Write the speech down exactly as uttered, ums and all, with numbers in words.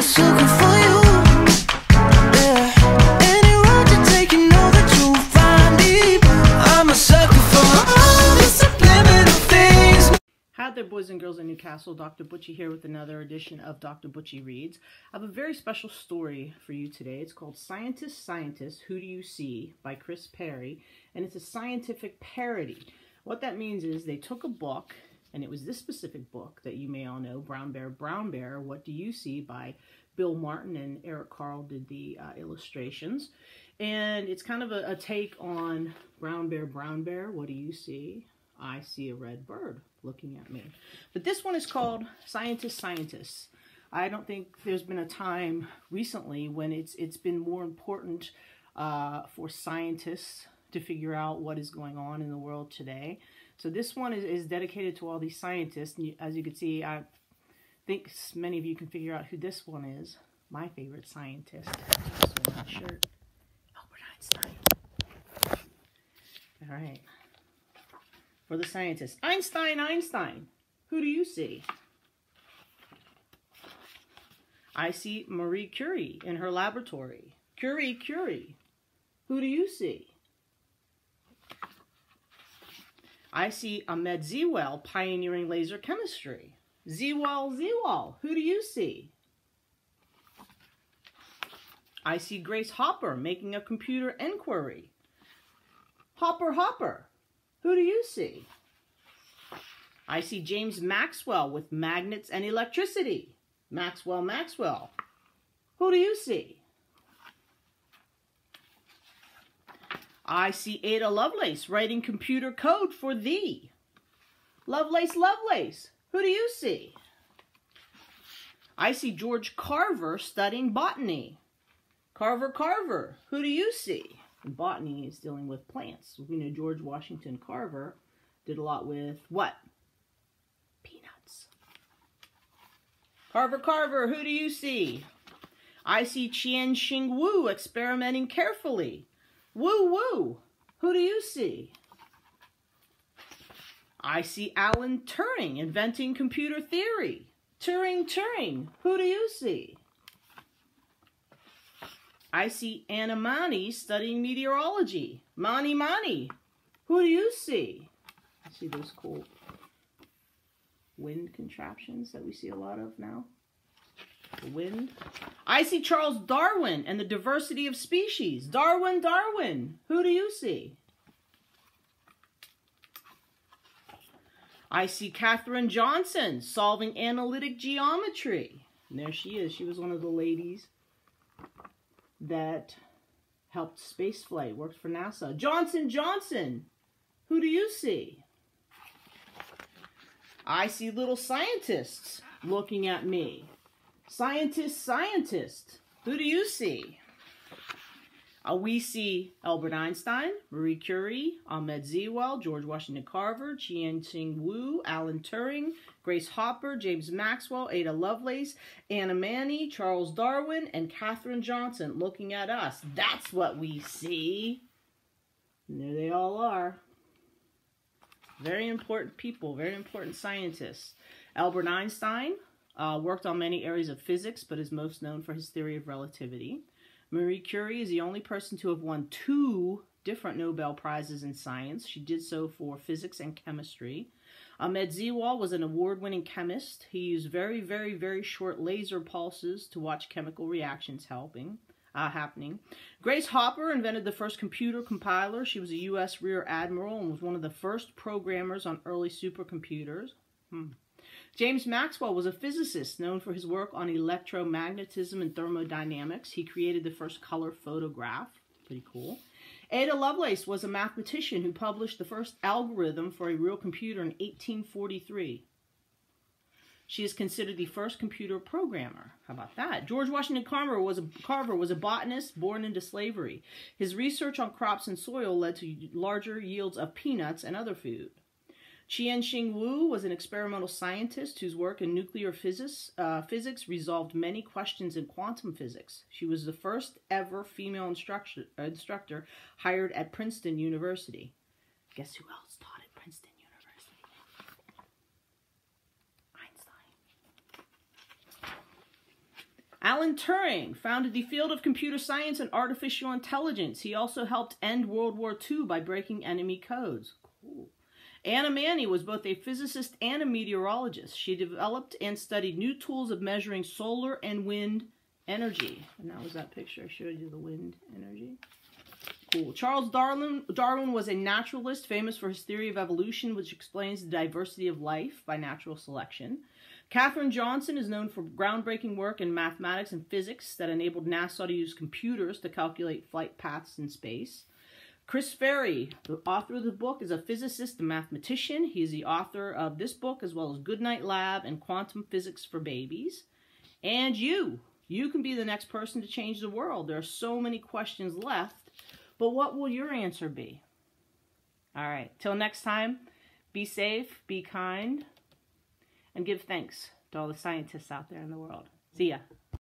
sucker for you. Yeah. Any road you take, you know that you'll find me. I'm a sucker for all the subliminal things. Hi there, boys and girls in Newcastle. Doctor Bucci here with another edition of Doctor Bucci Reads. I have a very special story for you today. It's called Scientist, Scientist, Who Do You See? By Chris Perry, and it's a scientific parody. What that means is they took a book, and it was this specific book that you may all know, Brown Bear, Brown Bear, What Do You See? By Bill Martin, and Eric Carle did the uh, illustrations. And it's kind of a, a take on Brown Bear, Brown Bear, What Do You See? I see a red bird looking at me. But this one is called Scientist, Scientists. I don't think there's been a time recently when it's it's been more important uh, for scientists to figure out what is going on in the world today. So this one is, is dedicated to all these scientists. And you, as you can see, I think many of you can figure out who this one is. My favorite scientist. So my shirt. Albert Einstein. All right. For the scientists. Einstein, Einstein. Who do you see? I see Marie Curie in her laboratory. Curie, Curie. Who do you see? I see Ahmed Zewell pioneering laser chemistry. Zewell, Zewell. Who do you see? I see Grace Hopper making a computer inquiry. Hopper, Hopper. Who do you see? I see James Maxwell with magnets and electricity. Maxwell, Maxwell. Who do you see? I see Ada Lovelace writing computer code for thee. Lovelace, Lovelace. Who do you see? I see George Carver studying botany. Carver, Carver. Who do you see? And botany is dealing with plants. We know George Washington Carver did a lot with what? Peanuts. Carver, Carver, who do you see? I see Chien-Shing Wu experimenting carefully. Woo, woo. Who do you see? I see Alan Turing inventing computer theory. Turing, Turing. Who do you see? I see Anna Mani studying meteorology. Mani, Mani. Who do you see? I see those cool wind contraptions that we see a lot of now. The wind. I see Charles Darwin and the diversity of species. Darwin, Darwin. Who do you see? I see Katherine Johnson solving analytic geometry. And there she is. She was one of the ladies that helped spaceflight, worked for NASA. Johnson, Johnson. Who do you see? I see little scientists looking at me. Scientist, scientist. Who do you see? Uh, we see Albert Einstein, Marie Curie, Ahmed Zewell, George Washington Carver, Chien-Shing Wu, Alan Turing, Grace Hopper, James Maxwell, Ada Lovelace, Anna Mani, Charles Darwin, and Katherine Johnson looking at us. That's what we see. And there they all are. Very important people, very important scientists. Albert Einstein uh, worked on many areas of physics, but is most known for his theory of relativity. Marie Curie is the only person to have won two different Nobel Prizes in science. She did so for physics and chemistry. Ahmed Zewell was an award-winning chemist. He used very, very, very short laser pulses to watch chemical reactions helping, uh, happening. Grace Hopper invented the first computer compiler. She was a U S Rear Admiral and was one of the first programmers on early supercomputers. Hmm. James Maxwell was a physicist known for his work on electromagnetism and thermodynamics. He created the first color photograph. Pretty cool. Ada Lovelace was a mathematician who published the first algorithm for a real computer in eighteen forty-three. She is considered the first computer programmer. How about that? George Washington Carver was a, Carver was a botanist born into slavery. His research on crops and soil led to larger yields of peanuts and other food. Chien-Shing Wu was an experimental scientist whose work in nuclear physics, uh, physics resolved many questions in quantum physics. She was the first ever female instructor, instructor hired at Princeton University. Guess who else taught at Princeton University? Einstein. Alan Turing founded the field of computer science and artificial intelligence. He also helped end World War Two by breaking enemy codes. Cool. Anna Manny was both a physicist and a meteorologist. She developed and studied new tools of measuring solar and wind energy. And that was that picture I showed you, the wind energy. Cool. Charles Darwin, Darwin was a naturalist famous for his theory of evolution, which explains the diversity of life by natural selection. Katherine Johnson is known for groundbreaking work in mathematics and physics that enabled NASA to use computers to calculate flight paths in space. Chris Ferry, the author of the book, is a physicist and mathematician. He is the author of this book as well as Goodnight Lab and Quantum Physics for Babies. And you, you can be the next person to change the world. There are so many questions left, but what will your answer be? All right, till next time, be safe, be kind, and give thanks to all the scientists out there in the world. See ya.